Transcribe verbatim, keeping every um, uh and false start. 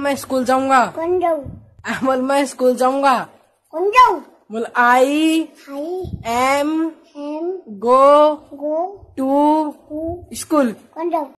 मैं स्कूल जाऊंगा। कौन जाऊ? बोल मैं स्कूल जाऊंगा। कौन जाऊ? बोल I I am am go go to to school. कौन जाऊ?